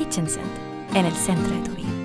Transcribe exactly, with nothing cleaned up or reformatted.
Kitchen Scent, en el centro de tu vida.